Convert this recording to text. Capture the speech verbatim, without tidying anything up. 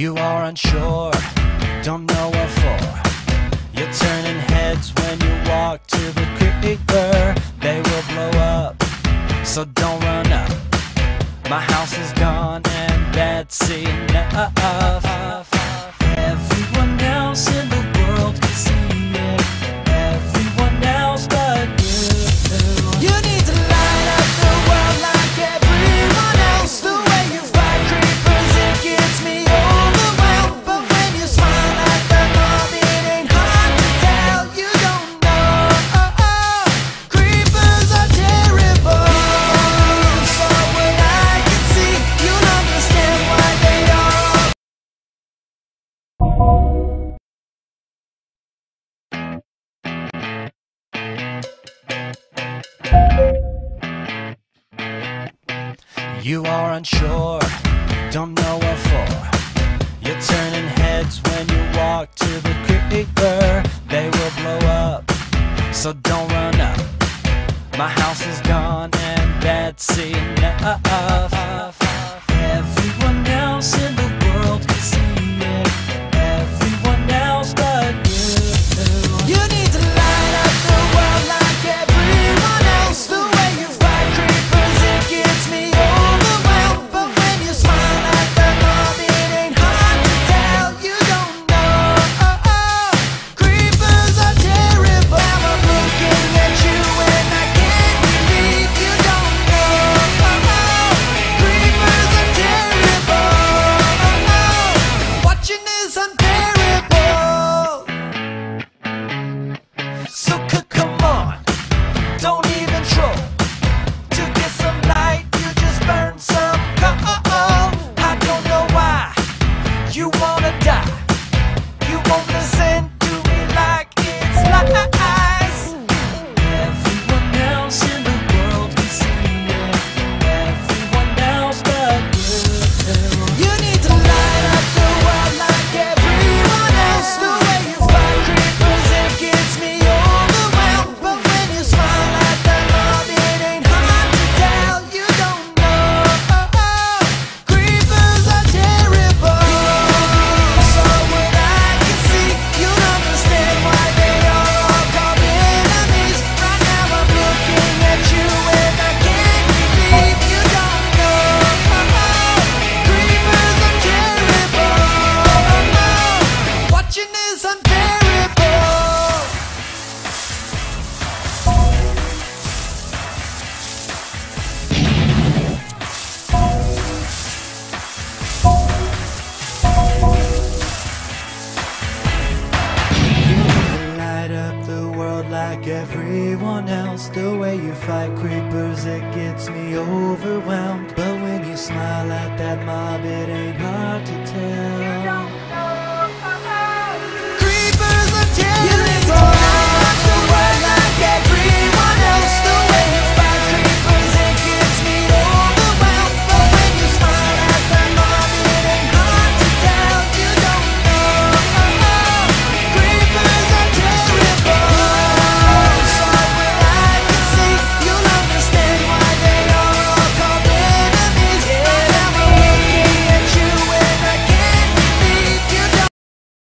You are unsure, don't know what for. You're turning heads when you walk to the creeper. They will blow up, so don't run up. My house is gone and that's enough. Everyone else in the world can see it, everyone else but you. You need to light up the world like everyone else. The way you fight creepers, it gets me overwhelmed. But when you smile at the mob, it ain't hard to tell. You don't know, oh, oh. Creepers are terrible. So when I can see, you'll understand why they are. You are unsure, don't know what for. You're turning heads when you walk to the creeper. They will blow up, so don't run up. My house is gone and that's enough. Everyone else in the world can see it, everyone else but you. You need to light up the world like everyone else. The way you fight creepers, it gets me overwhelmed. But when you smile at the mob, it ain't hard to tell. You don't know, oh, oh. Creepers are terrible. I'm looking at you and I can't believe you don't know, oh, oh. Creepers are terrible, oh, oh. Watching is unbearable. So c- come on, don't even troll. To get some light, you just burn some coal. I don't know why you wanna die. You won't listen to me like it's lies. Everyone else in the world can see it, everyone else but you. You need to light up the world like everyone else. The way you fight creepers, it gets me overwhelmed. But when you smile at the mob, it ain't hard to tell. You don't know, oh, oh. Creepers are terrible. So when I can see, you'll understand why they are all called enemies. Right now I'm looking at you and I can't believe you don't know, oh, oh. Creepers are terrible, oh, no. Watching is unbearable. Light up the world like everyone else. The way you fight creepers, it gets me overwhelmed. But when you smile at that mob, it ain't hard to tell.